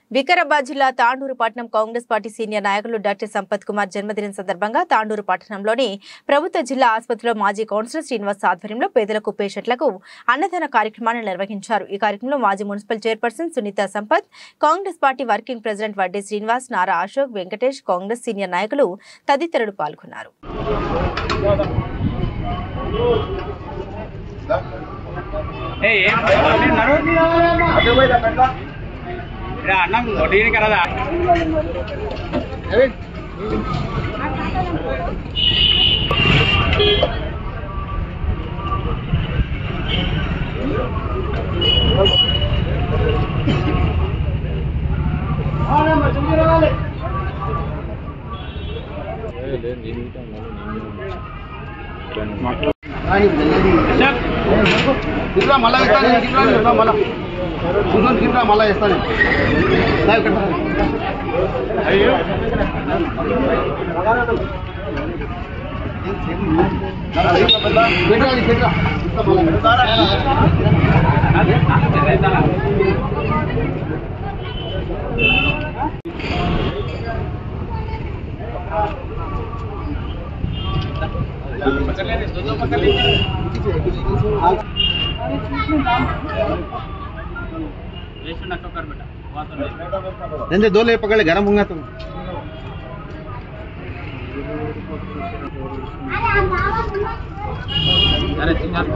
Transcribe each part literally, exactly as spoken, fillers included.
వికారాబాద్ జిల్లా తాండూరు పట్టణం Congress party senior నాయకులు డాక్టర్ సంపత్ కుమార్ జన్మదినం సందర్భంగా తాండూరు పట్టణంలోని ప్రభుత్వ జిల్లా ఆసుపత్రిలో మాజీ కౌన్సిలర్ శ్రీనివాస్ ఆధ్వర్యంలో పేదలకు పేషెంట్లకు అన్నదాన కార్యక్రమాన్ని నిర్వహించారు। ఈ కార్యక్రమంలో మాజీ municipal chairperson Sunitha Sampath, Congress party working president Vadde Srinivas, Nara Ashok, Venkatesh, Congress senior నాయకులు తదితరులు పాల్గొన్నారు। అన్నం వడ్డీని కదా మళ్ళా మళ్ళా కూర్చొని కింద మళ్ళా వేస్తాను नहीं दो ले पकड़े गरम होगा तुम अरे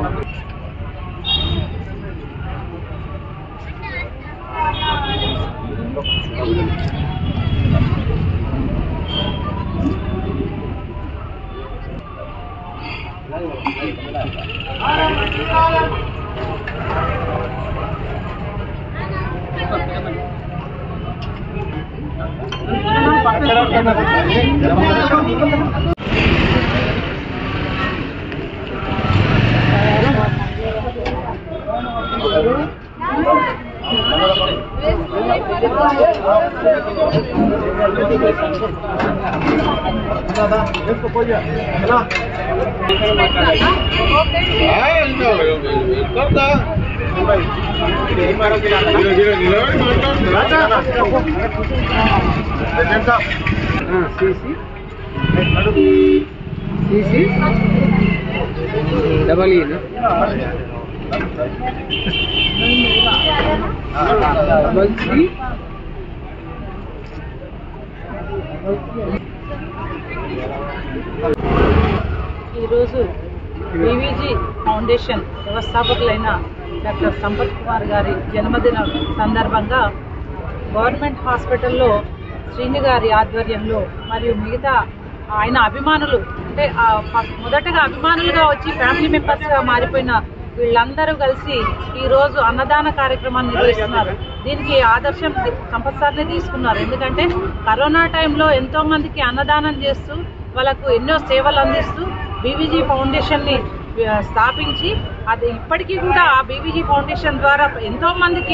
डबल ई ना डबल सी बीवीजी फाउंडेशन व्यवस्थापकुलैन डाक्टर संपत कुमार गारी जन्मदिन संदर्भंगा गवर्नमेंट हास्पिटల్లో శ్రీని గారి ఆధ్వర్యంలో మరియు మిగతా ఆయన అభిమానులు అంటే మొదటగా అభిమానులుగా వచ్చి ఫ్యామిలీ మెంబర్స్గా మారిపోయిన వీళ్ళందరూ కలిసి ఈరోజు అన్నదాన కార్యక్రమాన్ని నిర్వహిస్తున్నారు। దీనికి ఆదర్శం సంపత్ సార్నే తీసుకున్నారు। ఎందుకంటే కరోనా టైంలో ఎంతో మందికి అన్నదానం చేస్తూ వాళ్ళకు ఎన్నో సేవలు అందిస్తూ బీవీజీ ఫౌండేషన్ని స్థాపించి అది ఇప్పటికీ కూడా ఆ బీవీజీ ఫౌండేషన్ ద్వారా ఎంతో మందికి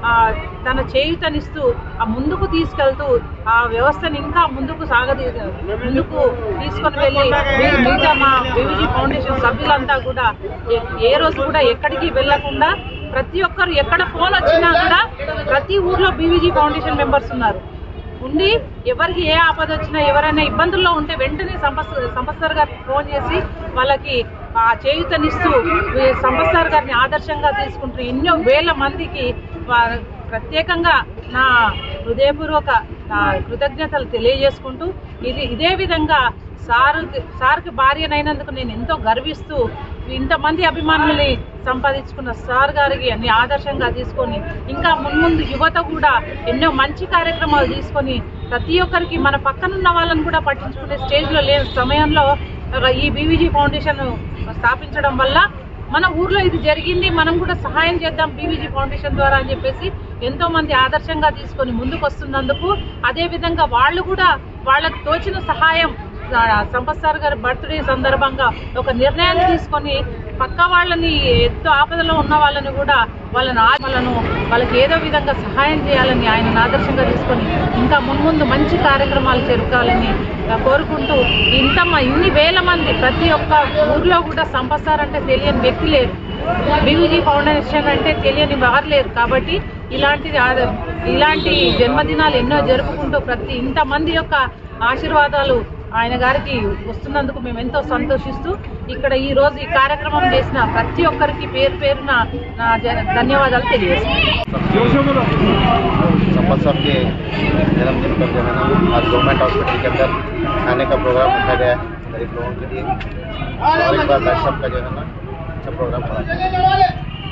తన చేయూతనిస్తూ ఆ ముందుకు తీసుకెళ్తూ ఆ వ్యవస్థను ఇంకా ముందుకు సాగదీ ముందుకు తీసుకొని వెళ్ళి మిగతా మా బీవీజీ ఫౌండేషన్ సభ్యులంతా కూడా ఏ రోజు కూడా ఎక్కడికి వెళ్లకుండా ప్రతి ఒక్కరు ఎక్కడ ఫోన్ వచ్చినా కూడా ప్రతి ఊర్లో బీవీజీ ఫౌండేషన్ మెంబర్స్ ఉన్నారు ఉండి ఎవరికి ఏ ఆపద వచ్చినా ఎవరైనా ఇబ్బందుల్లో ఉంటే వెంటనే సంపత్ సంపత్ సార్ గారికి ఫోన్ చేసి వాళ్ళకి ఆ చేయూతనిస్తూ సంపత్ సార్ గారిని ఆదర్శంగా తీసుకుంటూ ఎన్నో వేల మందికి ప్రత్యేకంగా నా హృదయపూర్వక కృతజ్ఞతలు తెలియజేసుకుంటూ ఇది ఇదే విధంగా సారు సార్కి భార్యనైనందుకు నేను ఎంతో గర్విస్తూ ఇంతమంది అభిమానుల్ని సంపాదించుకున్న సార్ గారికి అన్ని ఆదర్శంగా తీసుకొని ఇంకా మున్ముందు యువత కూడా ఎన్నో మంచి కార్యక్రమాలు తీసుకొని ప్రతి ఒక్కరికి మన పక్కనున్న వాళ్ళని కూడా పట్టించుకునే స్టేజ్లో లేని సమయంలో ఈ బీవీజీ ఫౌండేషన్ స్థాపించడం వల్ల మన ఊర్లో ఇది జరిగింది, మనం కూడా సహాయం చేద్దాం బీవీజీ ఫౌండేషన్ ద్వారా అని చెప్పేసి ఎంతో మంది ఆదర్శంగా తీసుకొని ముందుకు వస్తున్నందుకు అదేవిధంగా వాళ్ళు కూడా వాళ్ళకు తోచిన సహాయం సంపత్ సార్ గారి బర్త్డే సందర్భంగా ఒక నిర్ణయాన్ని తీసుకొని పక్క వాళ్ళని ఎంతో ఆపదలో ఉన్న వాళ్ళని కూడా వాళ్ళని వాళ్ళను వాళ్ళకి ఏదో విధంగా సహాయం చేయాలని ఆయన ఆదర్శంగా తీసుకొని ఇంకా మున్ముందు మంచి కార్యక్రమాలు జరగాలని కోరుకుంటూ ఇంత ఇన్ని వేల మంది ప్రతి ఒక్క ఊర్లో కూడా సంపత్ సార్ అంటే తెలియని వ్యక్తి లేరు, బీవీజీ ఫౌండేషన్ అంటే తెలియని వారు లేరు। కాబట్టి ఇలాంటిది ఇలాంటి జన్మదినాలు ఎన్నో జరుపుకుంటూ ప్రతి ఇంతమంది యొక్క ఆశీర్వాదాలు ఆయన గారికి వస్తున్నందుకు మేము ఎంతో సంతోషిస్తూ ఇక్కడ ఈ రోజు ఈ కార్యక్రమం చేసిన ప్రతి ఒక్కరికి పేరు పేరున నా ధన్యవాదాలు తెలియజేస్తున్నాను। संपत साहब के जन्मदिन पर जो है ना आज गवर्नमेंट हॉस्पिटल के अंदर खाने का प्रोग्राम रखा गया है गरीब लोगों के लिए और एक बार डॉक्टर साहब का जो है ना अच्छा प्रोग्राम करा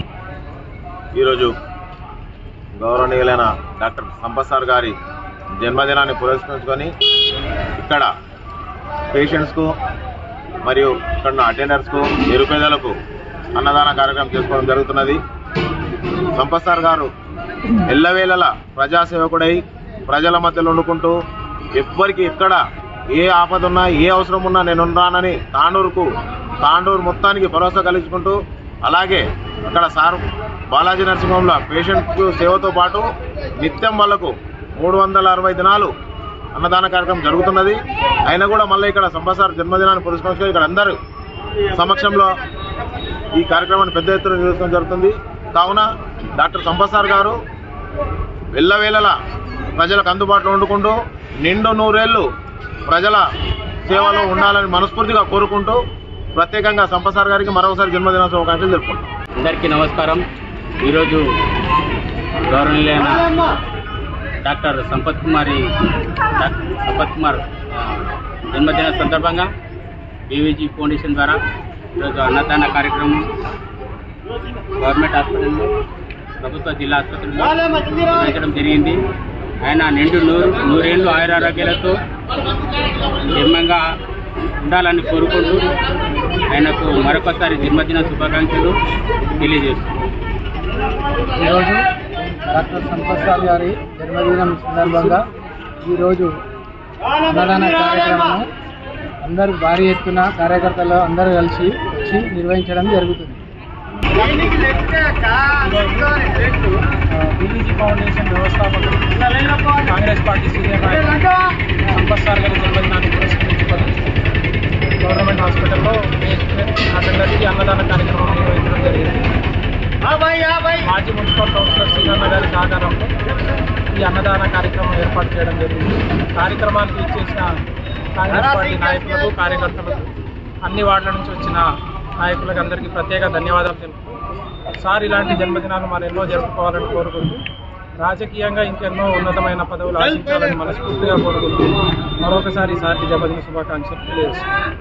ఈరోజు గౌరవనీయులైన డాక్టర్ సంపత్ సార్ గారి జన్మదినాన్ని పురస్కరించుకొని ఇక్కడ పేషెంట్స్కు మరియు ఇక్కడ అటెండర్స్కు నిరుపేదలకు అన్నదాన కార్యక్రమం చేసుకోవడం జరుగుతున్నది। సంపత్ సార్ గారు ఎల్లవేళలా ప్రజాసేవకుడై ప్రజల మధ్యలో వండుకుంటూ ఎవ్వరికి ఎక్కడ ఏ ఆపద ఉన్నా ఏ అవసరం ఉన్నా నేను ఉన్నానని తాండూరుకు తాండూరు మొత్తానికి భరోసా కలిగించుకుంటూ అలాగే అక్కడ సార్ బాలాజీ నరసింహంలో పేషెంట్ సేవతో పాటు నిత్యం వాళ్లకు మూడు వందల అరవై దినాలు అన్నదాన కార్యక్రమం జరుగుతున్నది। అయినా కూడా మళ్ళీ ఇక్కడ సంపత్ సార్ జన్మదినాన్ని పురస్కరించుకొని ఇక్కడ అందరూ సమక్షంలో ఈ కార్యక్రమాన్ని పెద్ద ఎత్తున నిర్వహించడం జరుగుతుంది। కావున డాక్టర్ సంపత్ సార్ గారు వెళ్ళవేళలా ప్రజలకు అందుబాటులో వండుకుంటూ నిండు నూరేళ్లు ప్రజల సేవలో ఉండాలని మనస్ఫూర్తిగా కోరుకుంటూ ప్రత్యేకంగా సంపత్ సార్ గారికి మరొకసారి జన్మదిన శుభాకాంక్షలు జరుపుకుంటాం। అందరికీ నమస్కారం। ఈరోజు గౌరవనీయులైన డాక్టర్ సంపత్ కుమారి సంపత్ కుమార్ జన్మదిన సందర్భంగా బీవీజీ ఫౌండేషన్ ద్వారా ఈరోజు అన్నదాన కార్యక్రమం గవర్నమెంట్ హాస్పిటల్లో ప్రభుత్వ జిల్లా ఆసుపత్రిలో నిర్వహించడం జరిగింది। ఆయన నిండు నూరు నూరేళ్లు ఆయురారోగ్యాలతో క్షేమంగా ఉండాలని కోరుకుంటూ ఆయనకు మరొకసారి జన్మదిన శుభాకాంక్షలు తెలియజేస్తున్నాను। ఈరోజు డాక్టర్ సంపత్ సార్ గారి జన్మదినం సందర్భంగా ఈరోజు అన్నదాన కార్యక్రమం అందరూ భారీ ఎత్తున కార్యకర్తలు అందరూ కలిసి వచ్చి నిర్వహించడం జరుగుతుంది। బీవీజీ ఫౌండేషన్ వ్యవస్థాపకులు కాంగ్రెస్ పార్టీ సీనియర్ నాయకులు సంపత్ సార్ గారి జన్మదినాన్ని పురస్కరించుకొని గవర్నమెంట్ హాస్పిటల్లో అటెండర్స్కి అన్నదాన కార్యక్రమం నిర్వహించడం జరిగింది। మాజీ మున్సిపల్ కౌన్సిలర్ శ్రీనన్న గారి సహకారంలో ఈ అన్నదాన కార్యక్రమం ఏర్పాటు చేయడం జరిగింది। కార్యక్రమానికి ఇచ్చేసిన కాంగ్రెస్ పార్టీ నాయకులకు కార్యకర్తలకు అన్ని వార్డుల నుంచి వచ్చిన నాయకులకు అందరికీ ప్రత్యేక ధన్యవాదాలు తెలుపుతూ సార్ ఇలాంటి జన్మదినాలు మనం ఎన్నో జరుపుకోవాలని కోరుకుంటూ రాజకీయంగా ఇంకెన్నో ఉన్నతమైన పదవులు ఆశించాలని మనస్ఫూర్తిగా కోరుకుంటూ మరొకసారి సార్కి జన్మదిన శుభాకాంక్షలు తెలియజేస్తున్నాను।